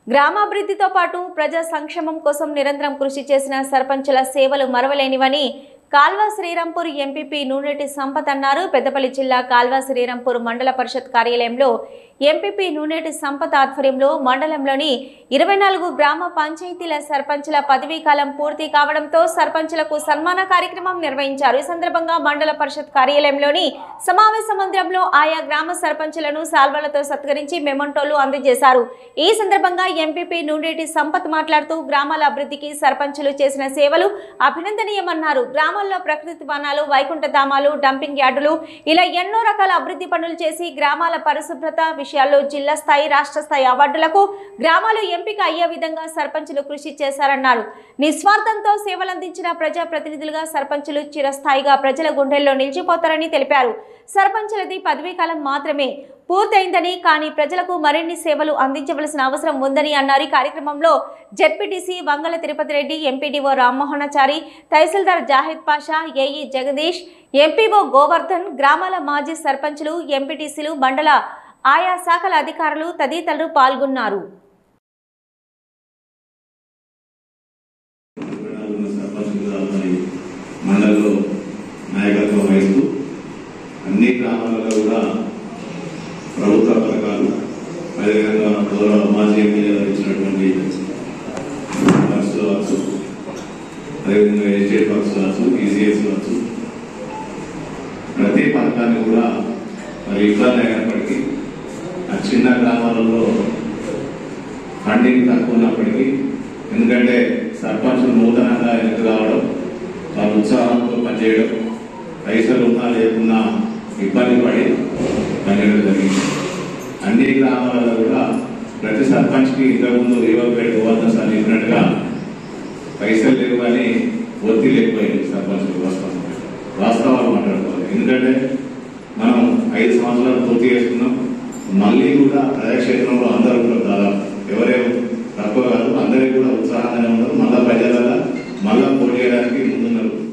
గ్రామాభివృద్ధితో పాటు ప్రజా సంక్షేమం కోసం నిరంతరం కృషి చేసిన సర్పంచుల సేవలు మరవలేనివని కాల్వ శ్రీరాంపూర్ ఎంపీపీ నూనెటి సంపత్ అన్నారు. పెద్దపల్లి జిల్లా కాల్వ శ్రీరాంపూర్ మండల పరిషత్ కార్యాలయంలో ఎంపీపీ నూనెటి సంపత్ ఆధ్వర్యంలో మండలంలోని 24 గ్రామ పంచాయతీల సర్పంచుల పదవీ కాలం పూర్తి కావడంతో సర్పంచులకు సన్మాన కార్యక్రమం నిర్వహించారు. ఈ సందర్భంగా మండల పరిషత్ కార్యాలయంలోని సమావేశ మందిరంలో ఆయా గ్రామ సర్పంచులను సాల్వలతో సత్కరించి మెమంటోలు అందజేశారు. ఈ సందర్భంగా ఎంపీపీ నూనెటి సంపత్ మాట్లాడుతూ గ్రామాల అభివృద్ధికి సర్పంచులు చేసిన సేవలు అభినందనీయమన్నారు. గ్రామాల్లో ప్రకృతి వనాలు, వైకుంఠ ధామాలు, డంపింగ్ యార్డులు ఇలా ఎన్నో రకాల అభివృద్ధి పనులు చేసి గ్రామాల పరిశుభ్రత విషయాల్లో జిల్లా స్థాయి, రాష్ట్ర స్థాయి అవార్డులకు గ్రామాలు ఎంపిక అయ్యే విధంగా సర్పంచులు కృషి చేశారన్నారు. నిస్వార్థంతో సేవలందించిన ప్రజాప్రతినిధులుగా సర్పంచులు చిరస్థాయిగా ప్రజల గుండెల్లో నిలిచిపోతారని తెలిపారు. సర్పంచులది పదవీ కాలం మాత్రమే పూర్తయిందని, కానీ ప్రజలకు మరిన్ని సేవలు అందించవలసిన అవసరం ఉందని అన్నారు. ఈ కార్యక్రమంలో ZPTC Vangala Tirupathi Reddy, MPDO Rammohanachari, tahsildar Zahid Pasha, AE Jagadish, MPO Govardhan, గ్రామాల మాజీ సర్పంచులు, ఎంపీటీసీలు, మండల ఆయా శాఖల అధికారులు తదితరులు పాల్గొన్నారు. మండలంలో నాయకత్వం వహిస్తూ అన్ని గ్రామాలలో కూడా ప్రభుత్వ పథకాలు, అదేవిధంగా గౌరవ మాజీ ఎమ్మెల్యేలు ఇచ్చినటువంటి వర్క్స్ కావచ్చు, అదేవిధంగా ఎస్టేట్ వర్క్స్ కావచ్చు, ఈసీఎస్ కావచ్చు, ప్రతి పథకాన్ని కూడా మరి ఇబ్బంది అయినప్పటికీ ఆ చిన్న గ్రామాలలో ఫండింగ్ తక్కువ ఉన్నప్పటికీ, ఎందుకంటే సర్పంచులు నూతనంగా ఎన్నిక కావడం, వాళ్ళ ఉత్సాహంతో పనిచేయడం, పైసలు ఉన్నా లేకున్నా ఇబ్బంది పడి పనిచేయడం జరిగింది. అన్ని గ్రామాలలో కూడా ప్రతి సర్పంచ్కి ఇంతకుముందు రివర్పేట గోవర్ధన్ సార్ చెప్పినట్టుగా పైసలు లేవు కానీ ఒత్తిడి లేకపోయింది. సర్పంచులు వాస్తవాలు మాట్లాడుకోవాలి. ఎందుకంటే మనం 5 సంవత్సరాలు పూర్తి చేసుకున్నాం. మళ్ళీ కూడా ప్రజాక్షేత్రంలో అందరూ కూడా దాదాపు ఎవరేమో తక్కువ కాదు, అందరికీ కూడా ఉత్సాహంగానే ఉన్నారు. మళ్ళా ప్రజల మళ్ళా పోటీ చేయడానికి ముందున్నారు.